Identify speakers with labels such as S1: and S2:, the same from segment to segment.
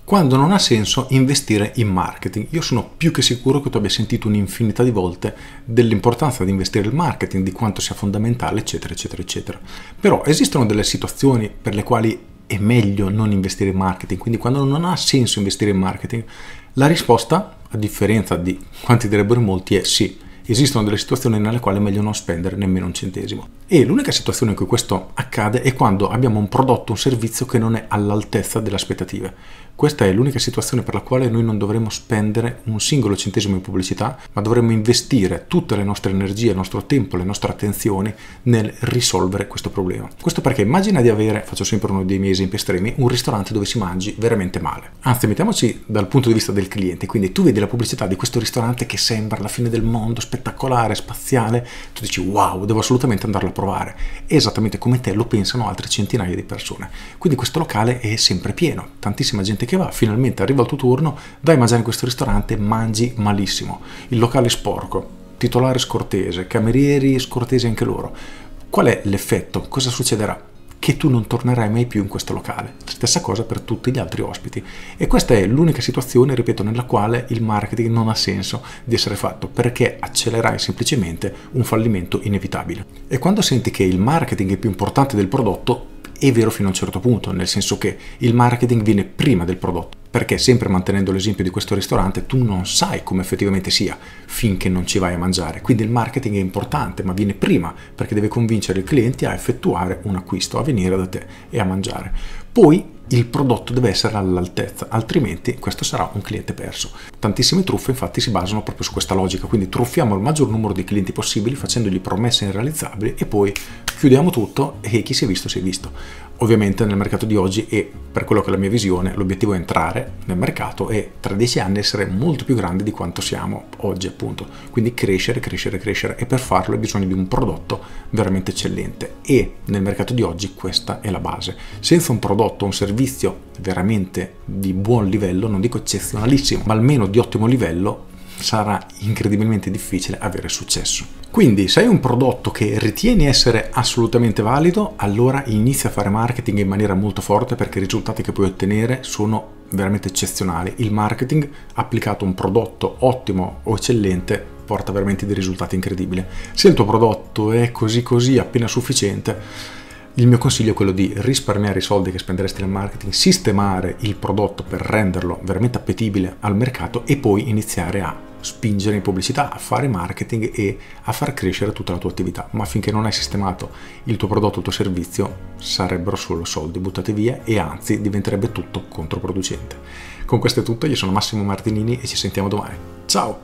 S1: quando non ha senso investire in marketing. Io sono più che sicuro che tu abbia sentito un'infinità di volte dell'importanza di investire nel marketing, di quanto sia fondamentale, eccetera, eccetera, eccetera. Però esistono delle situazioni per le quali è meglio non investire in marketing, quindi quando non ha senso investire in marketing, la risposta, a differenza di quanti direbbero molti, è sì. Esistono delle situazioni nelle quali è meglio non spendere nemmeno un centesimo. E l'unica situazione in cui questo accade è quando abbiamo un prodotto, un servizio che non è all'altezza delle aspettative. Questa è l'unica situazione per la quale noi non dovremmo spendere un singolo centesimo in pubblicità, ma dovremmo investire tutte le nostre energie, il nostro tempo, le nostre attenzioni nel risolvere questo problema. Questo perché immagina di avere, faccio sempre uno dei miei esempi estremi, un ristorante dove si mangi veramente male. Anzi, mettiamoci dal punto di vista del cliente, quindi tu vedi la pubblicità di questo ristorante che sembra la fine del mondo, spettacolare, spaziale, tu dici wow, devo assolutamente andarlo a provare. E esattamente come te lo pensano altre centinaia di persone. Quindi questo locale è sempre pieno, tantissima gente che va, finalmente arriva il tuo turno, vai a mangiare in questo ristorante, mangi malissimo, il locale è sporco, titolare scortese, camerieri scortesi anche loro. Qual è l'effetto? Cosa succederà? Che tu non tornerai mai più in questo locale. Stessa cosa per tutti gli altri ospiti. E questa è l'unica situazione, ripeto, nella quale il marketing non ha senso di essere fatto, perché accelerai semplicemente un fallimento inevitabile. E quando senti che il marketing è più importante del prodotto, è vero fino a un certo punto, nel senso che il marketing viene prima del prodotto, perché sempre mantenendo l'esempio di questo ristorante tu non sai come effettivamente sia finché non ci vai a mangiare, quindi il marketing è importante ma viene prima perché deve convincere i clienti a effettuare un acquisto, a venire da te e a mangiare. Poi il prodotto deve essere all'altezza, altrimenti questo sarà un cliente perso. Tantissime truffe infatti si basano proprio su questa logica, quindi truffiamo il maggior numero di clienti possibili facendogli promesse irrealizzabili e poi chiudiamo tutto e chi si è visto si è visto. Ovviamente nel mercato di oggi, e per quello che è la mia visione, l'obiettivo è entrare nel mercato e tra 10 anni essere molto più grandi di quanto siamo oggi appunto, quindi crescere, crescere, crescere, e per farlo hai bisogno di un prodotto veramente eccellente e nel mercato di oggi questa è la base. Senza un prodotto, un servizio veramente di buon livello, non dico eccezionalissimo, ma almeno di ottimo livello, sarà incredibilmente difficile avere successo. Quindi se hai un prodotto che ritieni essere assolutamente valido, allora inizia a fare marketing in maniera molto forte, perché i risultati che puoi ottenere sono veramente eccezionali. Il marketing applicato a un prodotto ottimo o eccellente porta veramente dei risultati incredibili. Se il tuo prodotto è così appena sufficiente, il mio consiglio è quello di risparmiare i soldi che spenderesti nel marketing, sistemare il prodotto per renderlo veramente appetibile al mercato e poi iniziare a spingere in pubblicità, a fare marketing e a far crescere tutta la tua attività. Ma finché non hai sistemato il tuo prodotto, il tuo servizio, sarebbero solo soldi buttati via e anzi diventerebbe tutto controproducente. Con questo è tutto, io sono Massimo Martinini e ci sentiamo domani. Ciao!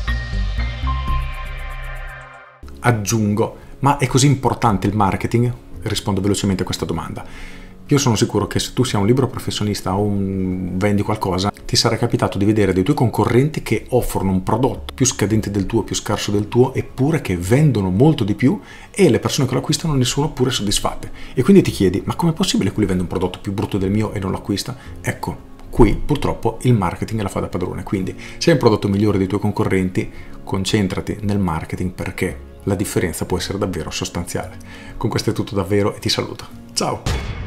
S1: Aggiungo, ma è così importante il marketing? Rispondo velocemente a questa domanda. Io sono sicuro che se tu sia un libero professionista o vendi qualcosa, ti sarà capitato di vedere dei tuoi concorrenti che offrono un prodotto più scadente del tuo, più scarso del tuo, eppure che vendono molto di più e le persone che lo acquistano ne sono pure soddisfatte. E quindi ti chiedi, ma com'è possibile che lui vende un prodotto più brutto del mio e non lo acquista? Ecco, qui purtroppo il marketing la fa da padrone. Quindi se hai un prodotto migliore dei tuoi concorrenti, concentrati nel marketing, perché la differenza può essere davvero sostanziale. Con questo è tutto davvero e ti saluto. Ciao!